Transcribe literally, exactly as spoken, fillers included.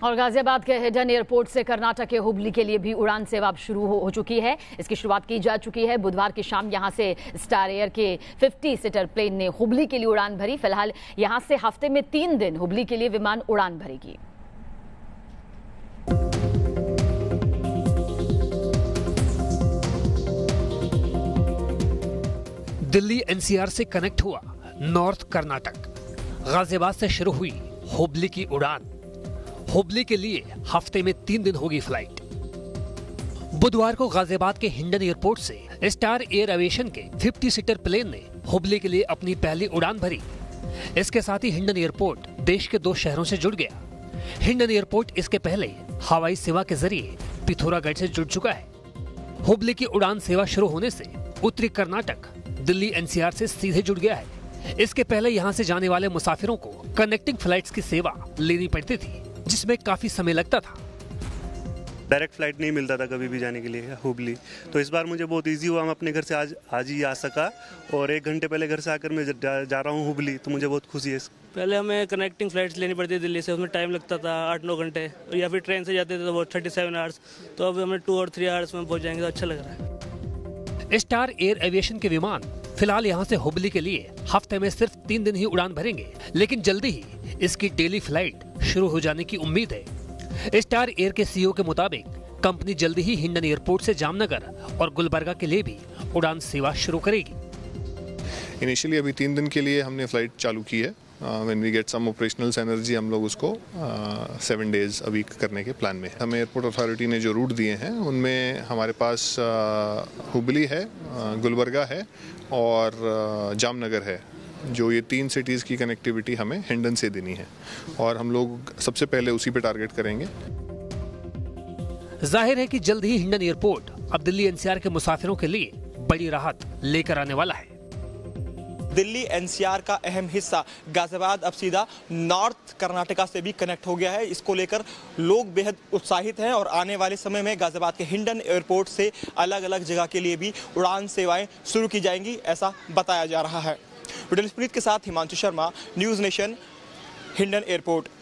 और गाजियाबाद के hidden airport से कर्नाटक के हुबली के लिए भी उड़ान सेवा अब शुरू हो, हो चुकी है। इसकी शुरुआत की जा चुकी है। बुधवार की शाम यहां से स्टार एयर के पचास सीटर प्लेन ने हुबली के लिए उड़ान भरी। फिलहाल यहां से हफ्ते में तीन दिन हुबली के लिए विमान उड़ान भरेगी। दिल्ली एनसीआर से कनेक्ट हुआ नॉर्थ कर्नाटक। गाजियाबाद से शुरू हुई हुबली की उड़ान। हुबली के लिए हफ्ते में तीन दिन होगी फ्लाइट। बुधवार को गाजियाबाद के हिंडन एयरपोर्ट से स्टार एयर एविएशन के पचास सीटर प्लेन ने हुबली के लिए अपनी पहली उड़ान भरी। इसके साथ ही हिंडन एयरपोर्ट देश के दो शहरों से जुड़ गया। हिंडन एयरपोर्ट इसके पहले हवाई सेवा के जरिए पिथौरागढ़ से जुड़ चुका है। हुबली की उड़ान सेवा शुरू होने से उत्तरी कर्नाटक दिल्ली एनसीआर से सीधे जुड़ गया है। इसके पहले यहां से जाने वाले मुसाफिरों को कनेक्टिंग फ्लाइट्स की सेवा लेनी पड़ती थी, जिसमें काफी समय लगता था। डायरेक्ट फ्लाइट नहीं मिलता था कभी भी जाने के लिए हुबली, तो इस बार मुझे बहुत इजी हुआ। मैं अपने घर से आज आज ही आ सका और एक घंटे पहले घर से आकर मैं जा, जा रहा हूँ हुबली, तो मुझे बहुत खुशी है। पहले हमें कनेक्टिंग फ्लाइट्स लेनी पड़ती थी दिल्ली से, उसमें टाइम लगता था आठ नौ घंटे, या फिर ट्रेन से जाते थे तो वो थर्टी सेवन आवर्स। तो अब हमें टू और थ्री आवर्स में पहुँच जाएंगे, तो अच्छा लग रहा है। स्टार एयर एविएशन के विमान फिलहाल यहां से हुबली के लिए हफ्ते में सिर्फ तीन दिन ही उड़ान भरेंगे, लेकिन जल्दी ही इसकी डेली फ्लाइट शुरू हो जाने की उम्मीद है। स्टार एयर के सीईओ के मुताबिक कंपनी जल्दी ही हिंडन एयरपोर्ट से जामनगर और गुलबर्गा के लिए भी उड़ान सेवा शुरू करेगी। इनिशियली अभी तीन दिन के लिए हमने फ्लाइट चालू की है। When we get some operational energy हम लोग उसको सेवन डेज अ वीक करने के प्लान में है। हमें एयरपोर्ट अथॉरिटी ने जो रूट दिए हैं उनमें हमारे पास हुबली है, गुलबर्गा है और जामनगर है। जो ये तीन सिटीज़ की कनेक्टिविटी हमें हिंडन से देनी है और हम लोग सबसे पहले उसी पे टारगेट करेंगे। जाहिर है कि जल्द ही हिंडन एयरपोर्ट अब दिल्ली एनसीआर के मुसाफिरों के लिए बड़ी राहत लेकर आने वाला है। दिल्ली एनसीआर का अहम हिस्सा गाजियाबाद अब सीधा नॉर्थ कर्नाटका से भी कनेक्ट हो गया है। इसको लेकर लोग बेहद उत्साहित हैं और आने वाले समय में गाजियाबाद के हिंडन एयरपोर्ट से अलग अलग जगह के लिए भी उड़ान सेवाएं शुरू की जाएंगी, ऐसा बताया जा रहा है। विडल स्प्रीत के साथ Himanshu Sharma, news nation, Hindon airport.